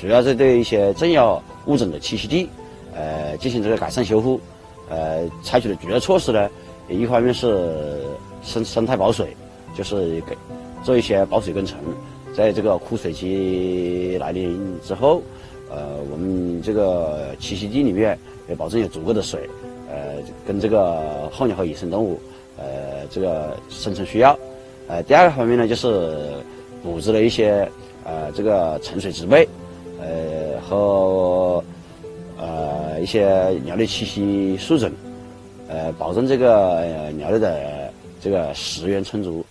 要是对一些重要物种的栖息地，进行这个改善修复，采取的主要措施呢，一方面是生态保水，就是做一些保水工程，在这个枯水期来临之后，我们这个栖息地里面也保证有足够的水，跟这个候鸟和野生动物，这个生存需要。第二个方面呢，就是布置了一些这个沉水植被，和一些鸟类栖息树种，保证这个鸟类的这个食源充足。